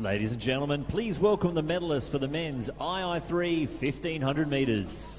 Ladies and gentlemen, please welcome the medalists for the men's II3 1500 metres.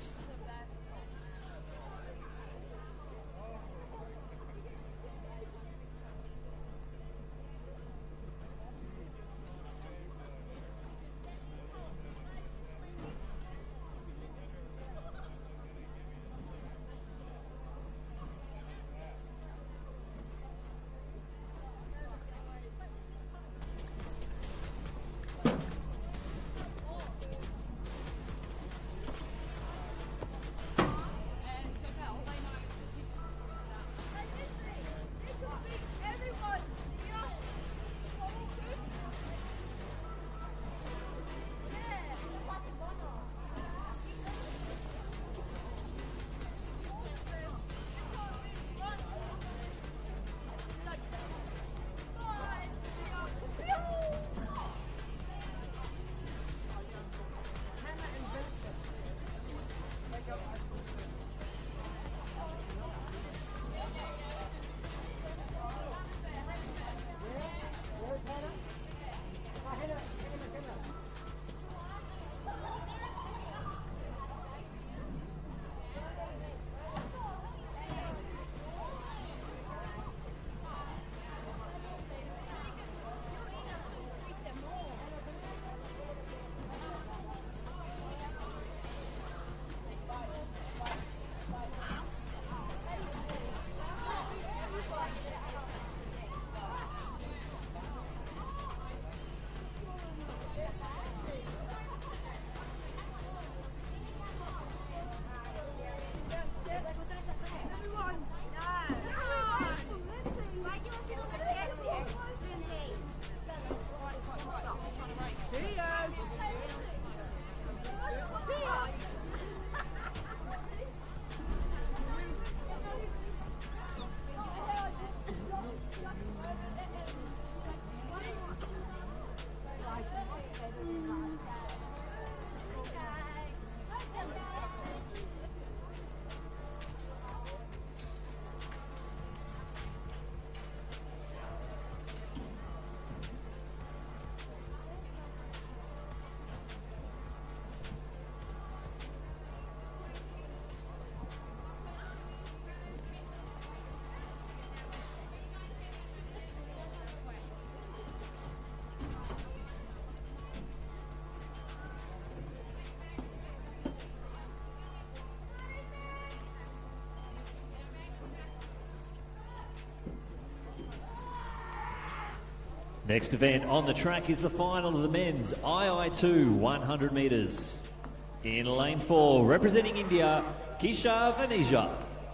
Next event on the track is the final of the men's II2 100 metres. In lane 4, representing India, Kisha Vaneja.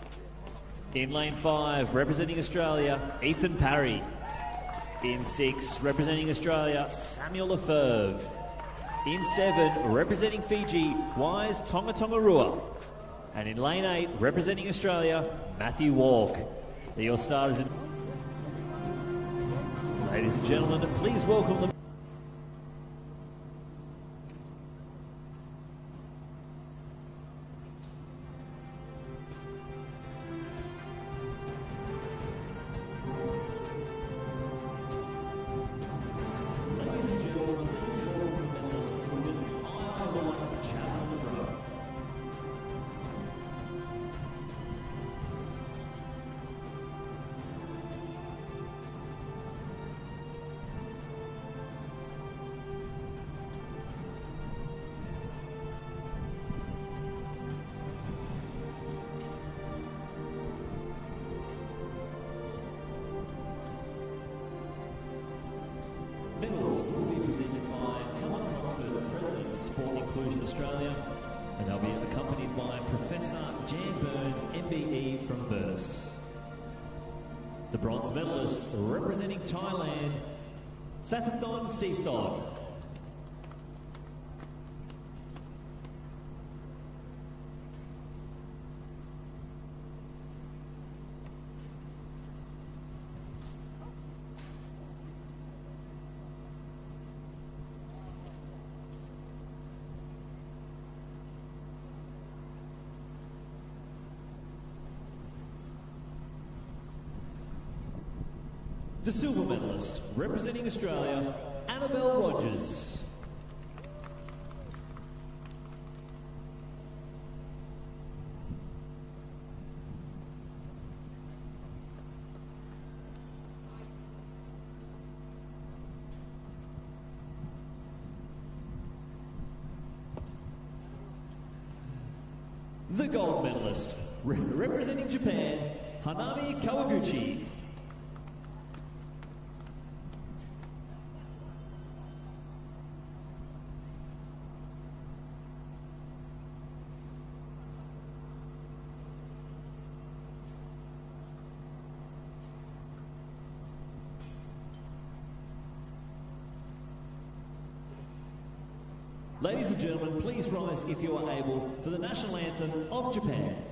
In lane 5, representing Australia, Ethan Parry. In 6, representing Australia, Samuel Lefebvre. In 7, representing Fiji, Wise Tongatongarua. And in lane 8, representing Australia, Matthew Walk. They're your starters in... Ladies and gentlemen, please welcome them. Medals will be presented by Helen Croxford, President of Sport Inclusion Australia, and they'll be accompanied by Professor Jan Burns, MBE from Verse. The bronze medalist representing Thailand, Sathathon Seesthon. The silver medalist representing Australia, Annabelle Rogers. The gold medalist, representing Japan, Hanami Kawaguchi. Ladies and gentlemen, please rise if you are able for the national anthem of Japan.